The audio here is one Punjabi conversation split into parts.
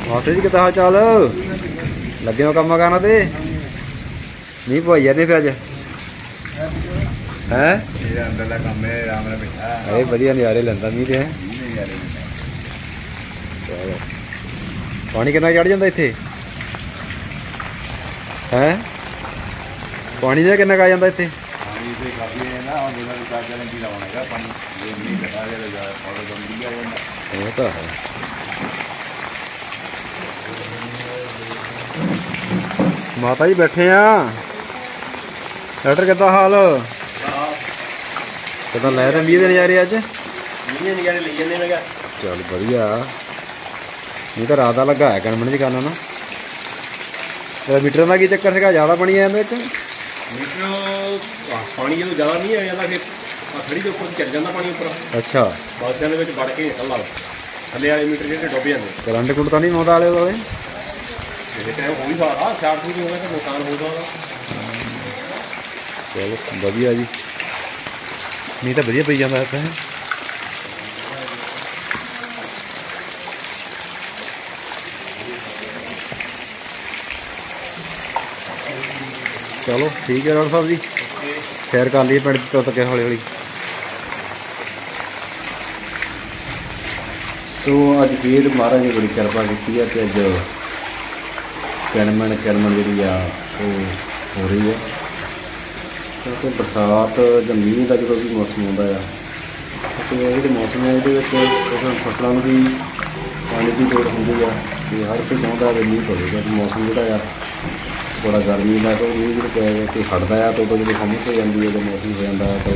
मास्टर जी कितना हाल चाल लगे हो कम करना ते नहीं पवाई जाने फिर अज है वधिया नज़ारे लेंदा मीं ते चलो पानी कितना चढ़ जाता इत्थे है पानी का कितना आ जाता इत्थे तो है माता जी बैठे हैं डॉक्टर कितना हाल कितना लै रहे मीह के नज़ारे अज चल वधिया नहीं तो रात का लगा है कनमन च करना ना मीटर का की चक्कर से ज़्यादा पानी आ जाता मीटर पानी जो ज़्यादा नहीं आ जाता फिर खड़ी के ऊपर चढ़ जाता पानी उपर अच्छा बासियां दे विच वड़ के निकल ला थले वाले मीटर जो डुब जाते करंट कुंट तो नहीं आउंदा आले दुआले टाइम हो भी सकता शार्ट सूट हो गया तो नुकसान हो सकता चलो वधिया जी नहीं तो वधिया पई जांदा इत्थे चलो ठीक है डॉक्टर साहब जी सैर कर लीए पिंड तो तक हौली हौली सो अज फिर महाराज ने बड़ी कृपा की है कि अज किणमण जी हो रही है क्योंकि बरसात ज मीह का जो भी मौसम आता है तो ये मौसम है ये फसलों भी पानी की लोड़ होंगी है कि हर कोई चाहता है मीह पवेगा तो मौसम जोड़ा बड़ा गर्मी का तो मीह जो पै कि हटता है तो जो हमस हो जाती है जो मौसम हो जाता है तो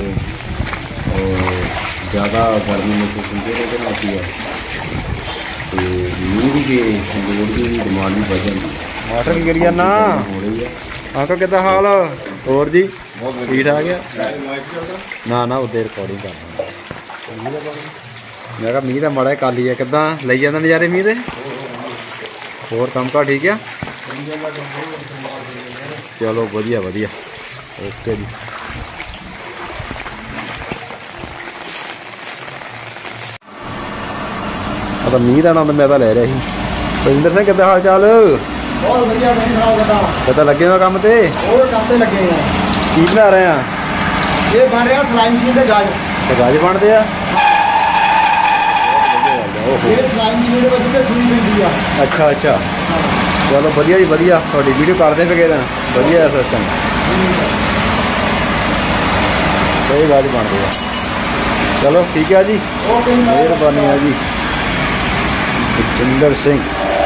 ज़्यादा गर्मी महसूस होती है तो आती है तो मीह भी के लोड़ की डिमांड भी बढ़ जाती है वाटर की करिए ना हो रही है अंकल कितना हाल और जी ठीक ठाक है ना उदे रिकॉर्डिंग कर मैं कहा मीह का माड़ा काली है किदा ले जाता नज़ारे मीह के होर काम का ठीक है चलो वधिया वधिया ओके जी तो मीह का आनंद मैं तो ले रहा ही रविंदर सिंह कितना हाल चाल बहुत बढ़िया कितना लगे हो काम ते लगे हैं की बना रहे हैं ये बन रहा सलाई मशीन के गाज तो गाज बनते हैं ये सलाई मशीन के वजह से सुई पैंदी है अच्छा अच्छा चलो वधिया जी वधिया थोड़ी वीडियो करते फिर वधिया सिस्टम सही गाज बनते हैं चलो ठीक है जी मेहरबानी है जी जिंदर सिंह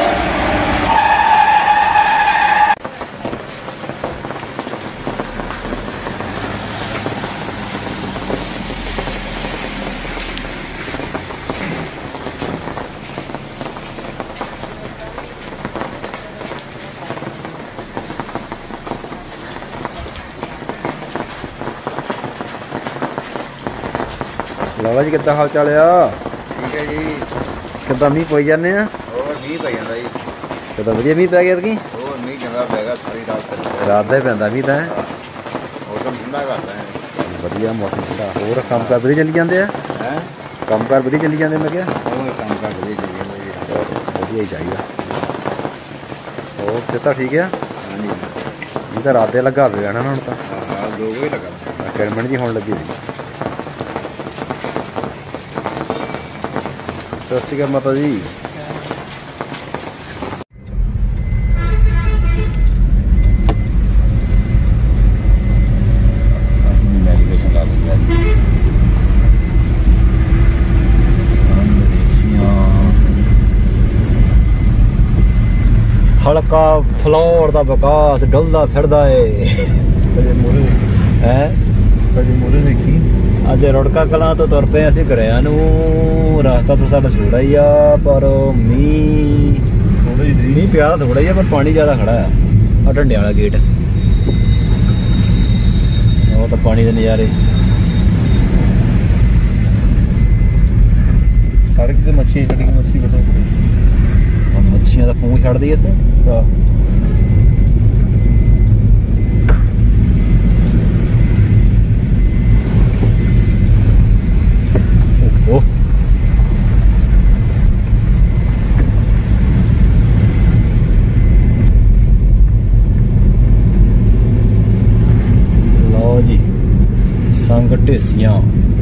लाला जी कितना हाल चाल है ठीक है जी कितना मीह पई जाने और मीह पै जांदा जी कितना वधिया मीह पै गया कि और मीह चंगा पैगा सारी रात रात का ही पैंदा मीह तो मौसम ठंडा करता है वधिया मौसम ठंडा होर काम कार वधिया चली जाते हैं काम कार वधिया चली जाते मैं क्या और काम कर वधिया चली जांदा जी वधिया ही चाहिए और कितना ठीक है हाँ जी ये तो रात लगा पे जाना हम तो हाँ 2 बजे लगा किणमण जी होने लगी सत श्री अकाल माता जी हल्का फ्लोर का विकास डुलदा फिरदा है देखी अज रुड़का कलां तो तुर पे असीं घरिਆਂ ਨੂੰ रास्ता तो साडा थोड़ा ही आ पर मीह पिया थोड़ा ही है पर पानी ज्यादा खड़ा है आ ढंडे वाला गेट वो तो पानी के नज़ारे सड़क से मच्छी मच्छियां का पूंछ छड़ दी इत्थे ਢੇਸੀਆਂ।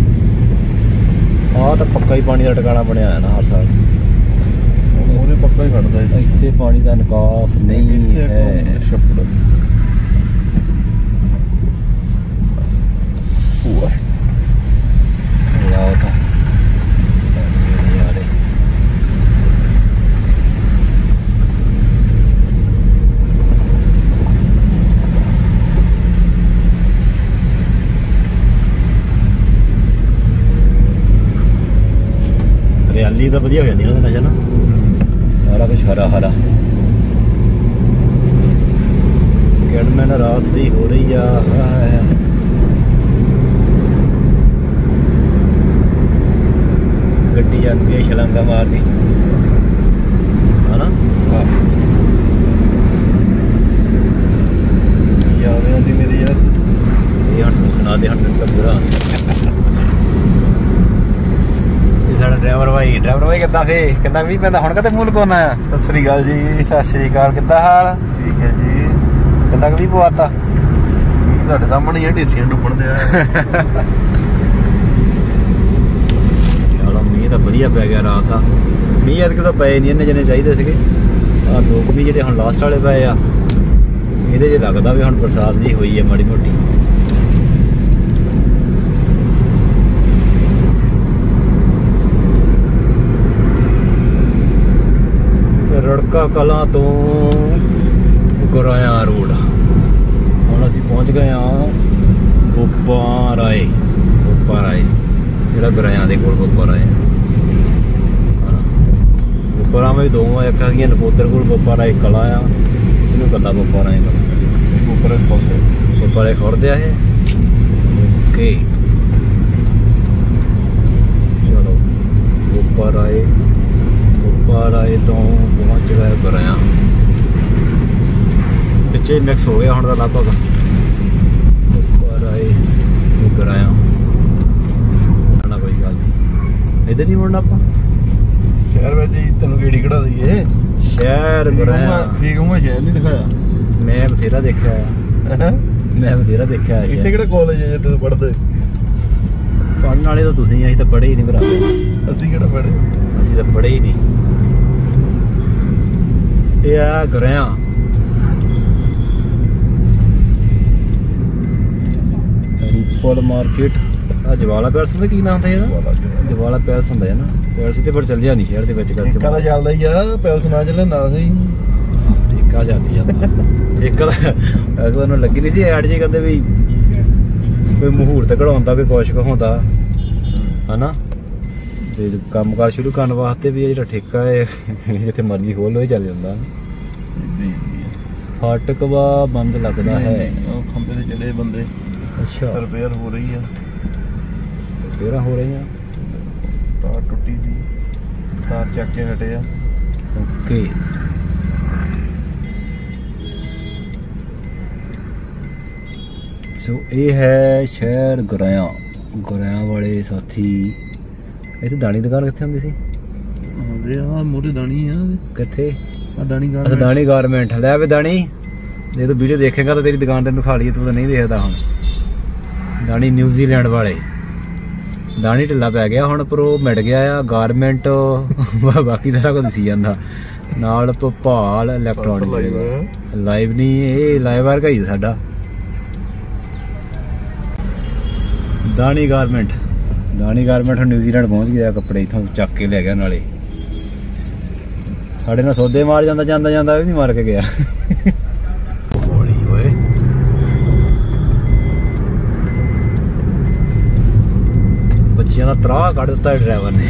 ਆਹ ਤਾਂ ਪੱਕਾ ਹੀ ਪਾਣੀ ਦਾ ਟਿਕਾਣਾ ਬਣਿਆ ਹੈ ਨਾ ਹਰ ਸਾਲ। ਮੂਰੇ ਪੱਕਾ ਹੀ ਖੜਦਾ ਇੱਥੇ ਪਾਣੀ ਦਾ ਨਿਕਾਸ ਨਹੀਂ ਹੈ। ਛੱਪੜ ਲਾਓ ਤਾਂ ਯਾਰੇ ਹਰਿਆਲੀ ਤਾਂ ਵਧੀਆ ਹੋ ਜਾਂਦੀ ਨਾ ਨਜ਼ਰ ਨਾ, ਸਾਰਾ ਕੁਝ ਹਰਾ ਹਰਾ। ਗੜਮੈਨ ਰਾਤ ਦੀ ਹੋ ਰਹੀ ਆ। ਗੱਡੀ ਜਾਂਦੀ ਹੈ ਛਲਾਂਗਾ ਮਾਰਦੀ ਹਨਾ। ਯਾਦ ਆਉਂਦੀ ਮੇਰੀ ਯਾਰ। ਇਹ ਹੁਣ ਤੂੰ ਸੁਣਾ ਦੇ, ਹੁਣ ਤਾਂ ਪੂਰਾ ਇਹ ਸਾਡਾ ਡਰਾਈਵਰ ਭਾਈ ਕਿੱਦਾਂ ਫੇ ਕਿੰਨਾ ਵੀ ਪੈਂਦਾ ਹੁਣ ਕਿਤੇ ਮੂਲ ਕੋਨਾ ਆ। ਸਤਿ ਸ੍ਰੀ ਅਕਾਲ ਜੀ। ਸਤਿ ਸ੍ਰੀ ਅਕਾਲ, ਕਿੱਦਾਂ ਹਾਲ? ਠੀਕ ਹੈ ਜੀ। ਕਿੰਨਾ ਵੀ ਪਵਾਤਾ ਤੁਹਾਡੇ ਸਾਹਮਣੇ ਹੀ ਢੇਸੀਆਂ ਡੁੱਬਣ ਦੇ ਆ। ਚਲੋ ਮੀਂਹ ਤਾਂ ਵਧੀਆ ਪੈ ਗਿਆ ਰਾਤ ਦਾ। ਮੀਂਹ ਐਤਕ ਤਾਂ ਪਏ ਨਹੀਂ ਇੰਨੇ ਜਿੰਨੇ ਚਾਹੀਦੇ ਸੀਗੇ। ਆਹ ਲੋਕ ਵੀ ਜਿਹੜੇ ਹੁਣ ਲਾਸਟ ਵਾਲੇ ਪਏ ਆ, ਇਹਦੇ 'ਚ ਲੱਗਦਾ ਵੀ ਹੁਣ ਬਰਸਾਤ ਜੀ ਹੋਈ ਹੈ ਮਾੜੀ ਮੋਟੀ। ਰੜਕਾ ਕਲਾਂ ਤੋਂ ਗੁਰਾਇਆ ਰੋਡ। ਹੁਣ ਅਸੀਂ ਪਹੁੰਚ ਗਏ ਹਾਂ ਬੋਪਾ ਰਾਏ ਜਿਹੜਾ ਗੁਰਾਇਆਂ ਦੇ ਕੋਲ ਬੋਪਾ ਰਾਏ। ਬੋਪਾ ਰਾਏ ਵੀ ਦੋ ਆ, ਇੱਕ ਹੈਗੀਆਂ ਨਕੋਦਰ ਕੋਲ ਬੋਪਾ ਰਾਏ ਕਲਾ ਆ, ਇਹਨੂੰ ਕੱਲਾ ਬੋਪਾ ਰਾਏ ਬੋਪਾ ਰਾਏ ਖੁਰਦੇ ਆ ਇਹ। ਓਕੇ ਚਲੋ ਬੋਪਾ ਰਾਏ ਤੋਂ ਪਹੁੰਚ ਗਏ ਗੁਰਾਇਆ। ਪਿੱਛੇ ਮਿਕਸ ਹੋ ਗਿਆ ਹੁਣ ਦਾ ਲਗਭਗ ਬੋਪਾ ਰਾਏ ਗੁਰਾਇਆ। ਕੋਈ ਗੱਲ ਨਹੀਂ, ਇੱਧਰ ਨਹੀਂ ਮੁੜਨਾ ਆਪਾਂ ਸ਼ਹਿਰ ਵਿੱਚ ਹੀ। ਤੈਨੂੰ ਕਿਹੜੀ ਕਢਾ ਦਈਏ ਸ਼ਹਿਰ ਗੁਰਾਇਆ। ਠੀਕ ਹੂੰ, ਸ਼ਹਿਰ ਨਹੀਂ ਦਿਖਾਇਆ। ਮੈਂ ਬਥੇਰਾ ਦੇਖਿਆ ਇੱਥੇ ਕਿਹੜਾ ਕਾਲਜ ਹੈ ਜੇ ਤੁਸੀਂ ਪੜ੍ਹਦੇ? ਪੜ੍ਹਨ ਵਾਲੇ ਤਾਂ ਤੁਸੀਂ, ਅਸੀਂ ਤਾਂ ਪੜ੍ਹੇ ਹੀ ਨਹੀਂ ਭਰਾ। ਅਸੀਂ ਕਿਹੜਾ ਪੜ੍ਹੇ? ਅਸੀਂ ਤਾਂ ਪੜ੍ਹੇ ਹੀ ਨਹੀਂ। ਇਹ ਆ ਗੁਰਾਇਆ। ਰੂਪਲ ਮਾਰਕੀਟ। ਆ ਜਵਾਲਾ ਪੈਲਸ ਦਾ ਕੀ ਨਾਮ ਹੁੰਦਾ ਇਹਦਾ? ਜਵਾਲਾ ਪੈਲਸ ਹੁੰਦਾ ਹੈ ਨਾ। ਪੈਲਸ ਤੇ ਪਰ ਚੱਲਿਆ ਨਹੀਂ ਸ਼ਹਿਰ ਦੇ ਵਿੱਚ ਕਰਕੇ। ਠੇਕਾ ਤਾਂ ਚੱਲਦਾ ਹੀ ਆ, ਪੈਲਸ ਨਾ ਚੱਲੇ ਨਾ ਸਹੀ। ਠੇਕਾ ਜਾਂਦੀ ਜਾਂਦਾ ਠੇਕਾ ਤਾਂ ਉਹਨੂੰ ਲੱਗੀ ਨਹੀਂ ਸੀ ਐਡ ਜੇ ਕਹਿੰਦੇ ਵੀ ਕੋਈ ਮਹੂਰਤ ਕਢਾਉਂਦਾ, ਕੋਈ ਕੁਛ ਹੁੰਦਾ ਹਨਾ। ਤੇ ਕੰਮਕਾਰ ਸ਼ੁਰੂ ਕਰਨ ਵਾਸਤੇ ਵੀ ਇਹ ਜਿਹੜਾ ਠੇਕਾ ਹੈ ਜਿੱਥੇ ਮਰਜ਼ੀ ਖੋਲ ਲੋ, ਇਹ ਚੱਲ ਜਾਂਦਾ। ਫਾਟਕ ਵਾ ਬੰਦ ਲੱਗਦਾ ਹੈ। ਉਹ ਖੰਭੇ ਤੇ ਚੜੇ ਬੰਦੇ। ਅੱਛਾ, ਰਿਪੇਅਰ ਹੋ ਰਹੀ ਆ। ਰਿਪੇਅਰਾਂ ਹੋ ਰਹੀਆਂ। ਤਾਰ ਟੁੱਟੀ ਸੀ, ਤਾਰ ਚੱਕ ਕੇ ਹਟੇ ਆ। ਓਕੇ ਸੋ ਇਹ ਹੈ ਸ਼ਹਿਰ ਗੁਰਾਇਆ ਵਾਲੇ ਸਾਥੀ। ਇੱਥੇ ਦਾਣੀ ਦੁਕਾਨ ਕਿੱਥੇ ਹੁੰਦੀ ਸੀ? ਦੇ ਆ ਮੋਰੇ ਦਾਣੀ ਆ। ਕਿੱਥੇ? ਆ ਦਾਣੀ ਅੱਛਾ, ਦਾਣੀ ਗਾਰਮੈਂਟ। ਲੈ ਵੇ ਦਾਣੀ, ਜੇ ਤੂੰ ਵੀਡੀਓ ਦੇਖੇਗਾ ਤਾਂ ਤੇਰੀ ਦੁਕਾਨ ਤੈਨੂੰ ਖਾ ਲਈ, ਤੂੰ ਤਾਂ ਨਹੀਂ ਦੇਖਦਾ ਹੁਣ। ਦਾਣੀ ਨਿਊਜ਼ੀਲੈਂਡ ਵਾਲੇ। ਦਾਣੀ ਢਿੱਲਾ ਪੈ ਗਿਆ ਹੁਣ, ਪਰ ਉਹ ਮਿਟ ਗਿਆ ਆ ਗਾਰਮੈਂਟ। ਬਾਕੀ ਸਾਰਾ ਕੁਝ ਦਿਸੀ ਜਾਂਦਾ ਨਾਲ। ਭੋਪਾਲ ਇਲੈਕਟ੍ਰੋਨਿਕ ਲਾਈਵ ਨਹੀਂ, ਇਹ ਲਾਈਵ ਵਰਗਾ ਹੀ ਸਾਡਾ। ਦਾਣੀ ਗਾਰਮੈਂਟ ਹੁਣ ਨਿਊਜ਼ੀਲੈਂਡ ਪਹੁੰਚ ਗਿਆ। ਕੱਪੜੇ ਇੱਥੋਂ ਚੱਕ ਕੇ ਲੈ ਗਿਆ ਨਾਲੇ। ਸਾਡੇ ਨਾਲ ਸੌਦੇ ਮਾਰ ਜਾਂਦਾ ਵੀ ਨਹੀਂ ਮਾਰ ਕੇ ਗਿਆ। ਹੌਲੀ ਓਏ। ਬੱਚਿਆਂ ਦਾ ਤਰਾਹ ਕੱਢ ਦਿੱਤਾ ਡਰਾਈਵਰ ਨੇ।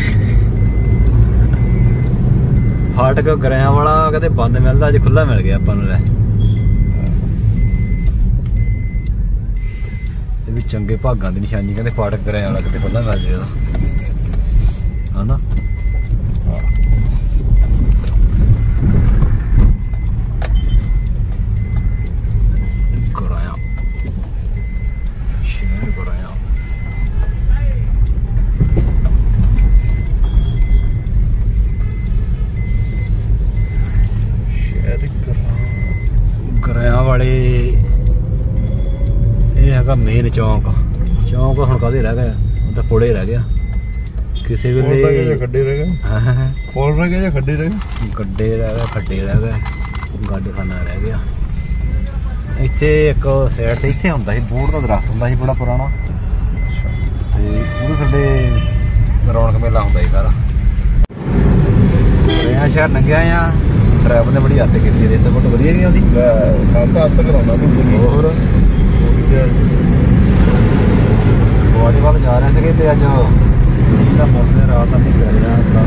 ਫਾਟਕ ਗੁਰਾਇਆ ਵਾਲਾ ਕਦੇ ਬੰਦ ਮਿਲਦਾ, ਅੱਜ ਖੁੱਲਾ ਮਿਲ ਗਿਆ ਆਪਾਂ ਨੂੰ। ਲੈ ਇਹ ਵੀ ਚੰਗੇ ਭਾਗਾਂ ਦੀ ਨਿਸ਼ਾਨੀ, ਕਹਿੰਦੇ ਫਾਟਕ ਗੁਰਾਇਆ ਵਾਲਾ ਕਿਤੇ ਖੁੱਲਾ ਮਿਲ ਜਾਏਗਾ ਹਨਾ। ਗੁਰਾਇਆ ਸ਼ਹਿਰ ਗੁਰਾਇਆ। ਗੁਰਾਇਆ ਵਾਲੇ ਇਹ ਹੈਗਾ ਮੇਨ ਚੌਂਕ ਚੌਂਕ ਹੁਣ ਕਾਹਦੇ ਰਹਿ ਗਏ, ਹੁਣ ਤਾਂ ਪੁੜੇ ਰਹਿ ਗਿਆ। ਕਿਸੇ ਵੇਲੇ ਖੱਡੇ ਰਹਿ ਗਏ, ਪੁਲ ਰਹਿ ਗਏ ਜਾਂ ਖੱਡੇ ਰਹਿ ਗਏ? ਗੱਡੇ ਰਹਿ ਗਏ, ਖੱਡੇ ਰਹਿ ਗਏ, ਗੱਡਖਾਨਾ ਰਹਿ ਗਿਆ। ਇੱਥੇ ਇੱਕ ਸਾਈਡ ਤੇ ਇੱਥੇ ਹੁੰਦਾ ਸੀ ਬੋਹੜ ਦਾ ਦਰਖਤ ਹੁੰਦਾ ਸੀ ਬੜਾ ਪੁਰਾਣਾ, ਤੇ ਉਹਦੇ ਥੱਲੇ ਰੌਣਕ ਮੇਲਾ ਹੁੰਦਾ ਸੀ ਸਾਰਾ। ਰਿਆਂ ਸ਼ਹਿਰ ਲੰਘਿਆ ਆ, ਡਰਾਈਵਰ ਨੇ ਬੜੀ ਹੱਦ ਕੀਤੀ, ਰੇਤ ਬਹੁਤ ਵਧੀਆ ਨਹੀਂ ਆਉਂਦੀ, ਖਾਲਸਾ ਹੱਦ ਤੱਕ ਕਰਾਉਂਦਾ ਤੂੰ ਹੋਰ ਗੁਆੜੀ ਵੱਲ ਜਾ ਰਹੇ ਸੀਗੇ ਤੇ ਅੱਜ ਮੀਂਹ ਦਾ ਮੌਸਮ ਹੈ, ਰਾਤ ਦਾ ਮੀਂਹ ਪੈ ਰਿਹਾ ਆਪਣਾ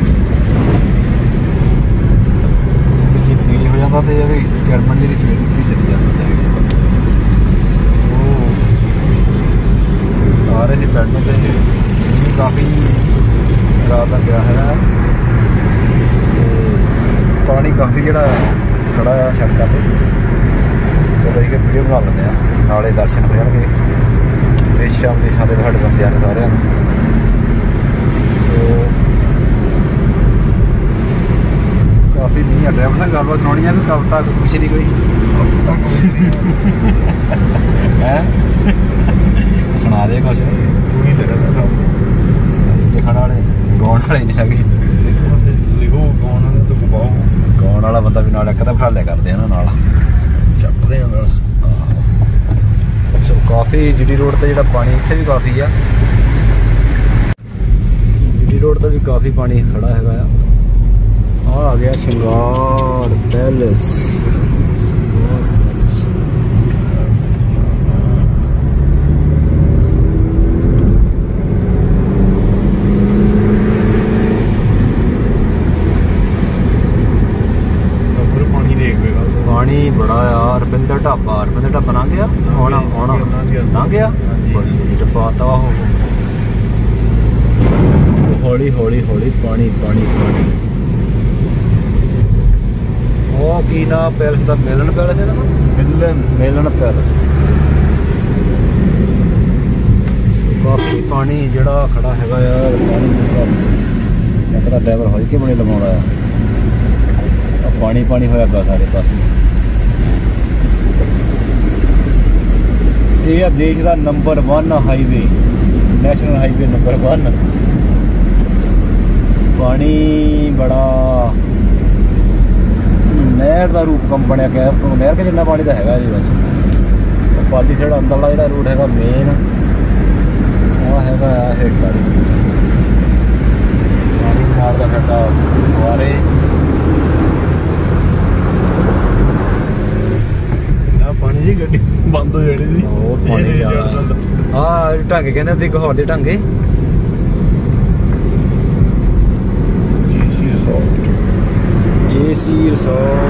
ਵਿੱਚ ਤੇਜ਼ ਹੋ ਜਾਂਦਾ ਤੇ ਵੀ ਗਰਮਣ ਜਿਹੜੀ ਸਵੇਰ ਦੀ ਚਲੀ ਜਾਂਦੀ ਹੈ। ਉਹ ਆ ਰਹੇ ਸੀ ਪਿੰਡ ਨੂੰ ਤੇ ਮੀਂਹ ਕਾਫੀ ਰਾਤ ਦਾ ਪਿਆ ਹੈਗਾ, ਤੇ ਪਾਣੀ ਕਾਫੀ ਜਿਹੜਾ ਖੜਾ ਆ ਸੜਕਾਂ ਤੇ। ਚਲੋ ਇਹ ਵੀਡੀਓ ਬਣਾ ਲੈਂਦੇ ਆ, ਨਾਲੇ ਦਰਸ਼ਨ ਹੋ ਜਾਣਗੇ ਦੇਸ਼ਾਂ ਵਿਦੇਸ਼ਾਂ ਦੇ ਸਾਡੇ ਬੰਦਿਆਂ ਨੂੰ ਸਾਰਿਆਂ ਨੂੰ। ਸੋ ਕਾਫੀ ਨਹੀਂ ਆ, ਡਰਾਈਵਰ ਨਾਲ ਗੱਲਬਾਤ ਸੁਣਾਉਣੀ ਆ ਵੀ ਕਵਿਤਾ ਕੁਛ ਨਹੀਂ ਕੋਈ ਹੈ, ਸੁਣਾ ਦੇ ਕੁਛ। ਤੂੰ ਹੀ ਲੱਗਦਾ ਲਿਖਣ ਵਾਲੇ ਗਾਉਣ ਵਾਲੇ ਨਹੀਂ ਹੈਗੇ, ਲਿਖੋ ਗਾਉਣ ਵਾਲੇ ਤੋਂ ਗਵਾਓ, ਗਾਉਣ ਵਾਲਾ ਬੰਦਾ ਵੀ ਨਾਲ ਇੱਕ ਤਾਂ ਬਿਠਾ ਲਿਆ ਕਰਦੇ ਆ ਨਾ ਨਾਲ, ਚੱਟਦੇ ਆ ਨਾਲ। ਸੋ ਕਾਫੀ ਜੀਡੀ ਰੋਡ ਤੇ ਜਿਹੜਾ ਪਾਣੀ ਇੱਥੇ ਵੀ ਕਾਫੀ ਆ, ਜੀਡੀ ਰੋਡ ਤੇ ਵੀ ਕਾਫੀ ਪਾਣੀ ਖੜਾ ਹੈਗਾ ਆ। ਆ ਗਿਆ ਸ਼ਿੰਗਾਰ ਪੈਲੇਸ, ਪਾਣੀ ਬੜਾ ਆ। ਰਵਿੰਦਰ ਢਾਬਾ, ਰਵਿੰਦਰ ਢਾਬਾ ਲੰਘ ਗਿਆ, ਆਉਣਾ ਲੰਘ ਗਿਆ, ਪਾਤਾ ਉਹ ਹੌਲੀ ਹੌਲੀ ਹੌਲੀ ਪਾਣੀ ਪਾਣੀ ਪਾਣੀ। ਉਹ ਕੀ ਨਾ ਪੈਲਸ ਦਾ, ਮਿਲਣ ਪੈਲਸ ਇਹਦਾ, ਮਿਲਣ ਪੈਲਸ। ਕਾਫੀ ਪਾਣੀ ਜਿਹੜਾ ਖੜਾ ਹੈਗਾ ਯਾਰ, ਪਾਣੀ ਇੱਕ ਤਾਂ ਡਰਾਈਵਰ ਹੌਲੀ ਕੇ ਬਣੇ ਲਵਾਉਂਦਾ ਆ, ਪਾਣੀ ਪਾਣੀ ਹੋਇਆ ਪਿਆ ਸਾਰੇ ਪਾਸੇ। ਇਹ ਆ ਦੇਸ਼ ਦਾ number 1 highway, national highway number 1। ਪਾਣੀ ਬੜਾ ਨਹਿਰ ਦਾ ਰੂਪ ਕੰਮ ਬਣਿਆ ਗਿਆ, ਨਹਿਰ ਕੇ ਜਿੰਨਾ ਪਾਣੀ ਦਾ ਹੈਗਾ ਇਹਦੇ ਵਿੱਚ। ਪਾਲੀ ਜਿਹੜਾ ਅੰਦਰਲਾ ਜਿਹੜਾ ਰੂਟ ਹੈਗਾ ਮੇਨ ਉਹ ਹੈਗਾ ਆ ਹੇਠਾਂ ਪਾਣੀ ਨਾਲ ਦਾ ਸਾਡਾ ਫੁਆਰੇ। ਪਾਣੀ ਦੀ ਗੱਡੀ ਬੰਦ ਹੋ ਜਾਣੀ ਸੀ, ਉਹ ਪਾਣੀ ਜ਼ਿਆਦਾ। ਹਾਂ ਢਾਂਗੇ ਕਹਿੰਦੇ ਹੁੰਦੇ, ਗਹੌਰ ਦੇ ਢਾਂਗੇ। JC resort